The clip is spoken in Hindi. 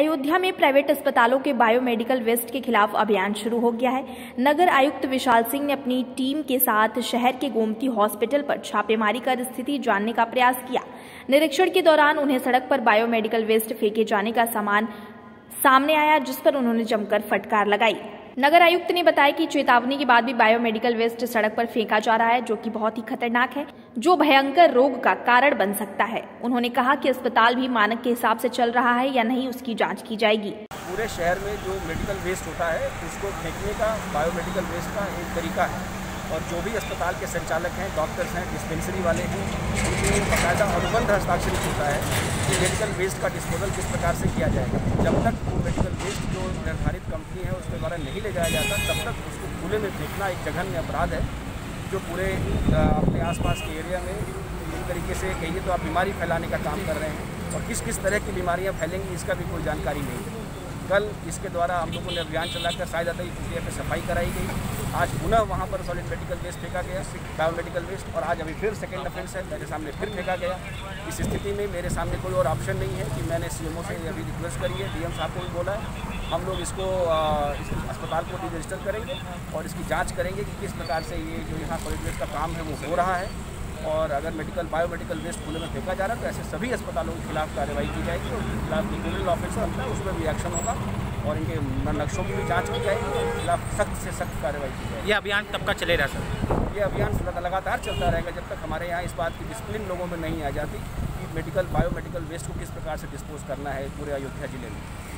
अयोध्या में प्राइवेट अस्पतालों के बायोमेडिकल वेस्ट के खिलाफ अभियान शुरू हो गया है। नगर आयुक्त विशाल सिंह ने अपनी टीम के साथ शहर के गोमती हॉस्पिटल पर छापेमारी कर स्थिति जानने का प्रयास किया। निरीक्षण के दौरान उन्हें सड़क पर बायोमेडिकल वेस्ट फेंके जाने का सामान सामने आया, जिस पर उन्होंने जमकर फटकार लगाई। नगर आयुक्त ने बताया कि चेतावनी के बाद भी बायोमेडिकल वेस्ट सड़क पर फेंका जा रहा है, जो कि बहुत ही खतरनाक है, जो भयंकर रोग का कारण बन सकता है। उन्होंने कहा कि अस्पताल भी मानक के हिसाब से चल रहा है या नहीं, उसकी जांच की जाएगी। पूरे शहर में जो मेडिकल वेस्ट होता है उसको फेंकने का बायोमेडिकल वेस्ट का एक तरीका है, और जो भी अस्पताल के संचालक हैं, डॉक्टर्स हैं, डिस्पेंसरी वाले हैं, उनके बाकायदा अनुबंध हस्ताक्षरित होता है कि मेडिकल वेस्ट का डिस्पोजल किस प्रकार से किया जाएगा। जब तक वो मेडिकल वेस्ट जो निर्धारित कंपनी है उसके द्वारा नहीं ले जाया जाता, तब तक उसको खुले में फेंकना एक जघन्य अपराध है, जो पूरे अपने आसपास के एरिया में एक तरीके से कहिए तो आप बीमारी फैलाने का काम कर रहे हैं, और किस किस तरह की बीमारियाँ फैलेंगी इसका भी कोई जानकारी नहीं है। कल इसके द्वारा हम लोगों ने अभियान चलाकर सायदाता की कुटिया पर सफाई कराई गई। आज पुनः वहाँ पर सॉलिड मेडिकल वेस्ट फेंका गया, बायोमेडिकल वेस्ट, और आज अभी फिर सेकेंड ऑफेंस है, मेरे सामने फिर फेंका गया। इस स्थिति में मेरे सामने कोई और ऑप्शन नहीं है कि मैंने सीएमओ से अभी रिक्वेस्ट करी है, डीएम साहब को भी बोला है, हम लोग इसको इस अस्पताल को रजिस्टर करेंगे और इसकी जाँच करेंगे कि किस प्रकार से ये जो यहाँ सॉलिड वेस्ट का काम है वो हो रहा है, और अगर बायोमेडिकल वेस्ट खुले में फेंका जा रहा है तो ऐसे सभी अस्पतालों के खिलाफ कार्रवाई की जाएगी, और खिलाफ क्रिमिनल ऑफेंस बनता है उसमें भी एक्शन होगा, और इनके नक्शों की भी जांच की जाएगी और खिलाफ सख्त से सख्त कार्रवाई की जाएगी। ये अभियान कब का चलेगा सर? ये अभियान लगातार चलता रहेगा जब तक हमारे यहाँ इस बात की डिसिप्लिन लोगों में नहीं आ जाती कि बायोमेडिकल वेस्ट को किस प्रकार से डिस्पोज करना है पूरे अयोध्या जिले में।